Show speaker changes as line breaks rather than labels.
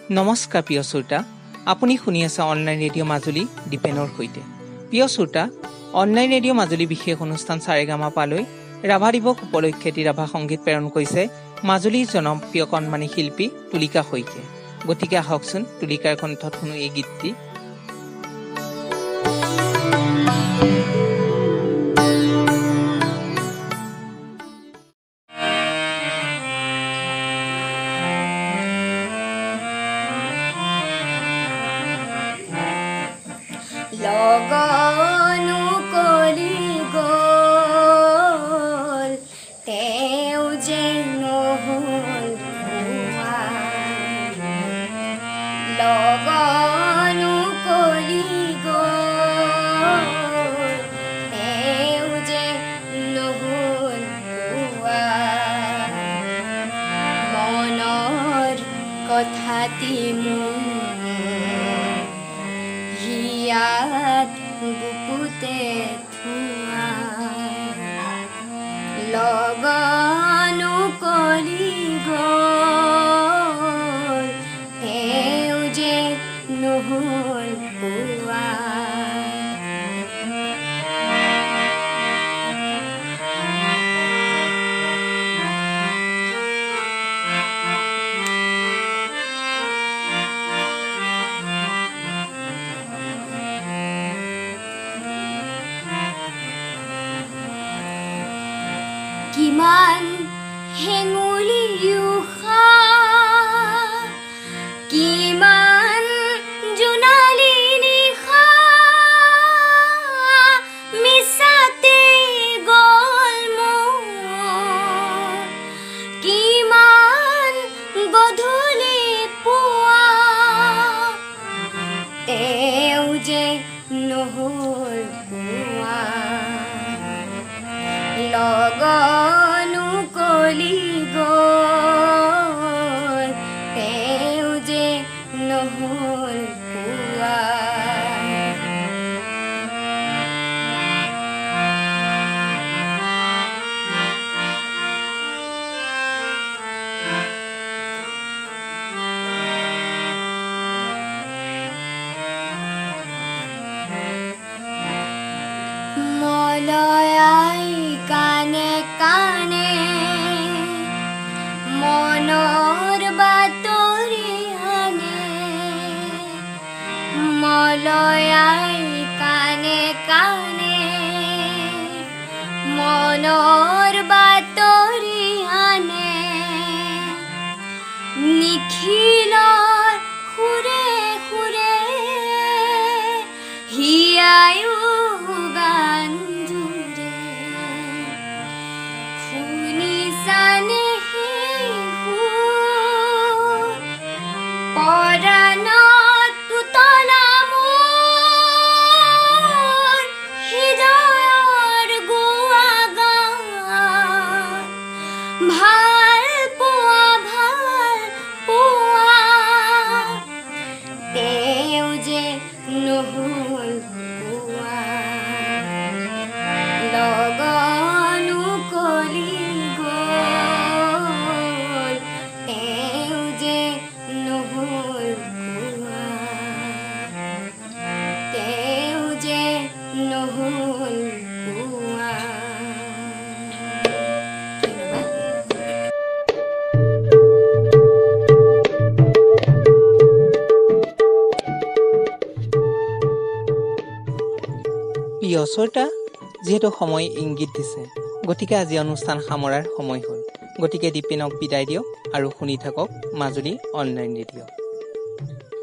নমস্কাৰ প্ৰিয় শ্ৰোতা, আপুনি শুনি আছে অনলাইন ৰেডিঅ' মাজুলী দীপেনৰ সৈতে। প্ৰিয় শ্ৰোতা, অনলাইন ৰেডিঅ' মাজুলী বিশেষ অনুষ্ঠান সাৰেগামাপালৈ ৰাভা দিৱস উপলক্ষে এটি ৰাভা সংগীত প্ৰেৰণ কৰিছে মাজুলীৰ জনপ্ৰিয় কণমানি শিল্পী তুলিকা শইকীয়াই। গতিকে আহকচোন তুলিকাৰ কণ্ঠত শুনো এই গীতটি।
লগনো কলি গ'ল তেও যে নহ'ল লগনো কলি গ'ল তেও যে নহ'ল মনৰ কথাটি মোৰ হিয়াত বুকুতে থোৱা লগনো কলি গ'ল তেও যে নহ'ল পোৱা কিমান হেঙুলি উষা কিমান জোনালী নিশা মিছাতে গ'ল মোৰ কিমান গধূলি পুৱা তেও যে নহ'ল পোৱা লগনো কলি গ'ল তেও যে নহ'ল পোৱা মলয়াই কানে কানে মনৰ বাতৰি আনে মলয়াই কানে কানে মনৰ বাতৰি আনে নিখিলৰ সুৰে সুৰে হিয়ায়ো গান শুনিছানে পৰাণত পুতলা মোৰ হৃদয়ৰ গোৱা গান ভাল পোৱা তেও যে নহ'ল পোৱা লগনো কলি গ'ল তেও যে নহ'ল পোৱা তেও যে নহ'ল পোৱা।
প্ৰিয় শ্ৰোতা, যিহেতু সময় ইংগিত দিছে, গতিকে আজি অনুষ্ঠান সামৰাৰ সময় হ'ল। গতিকে দীপেনক বিদায় দিয়ক আৰু শুনি থাকক মাজুলী অনলাইন ৰেডিঅ'।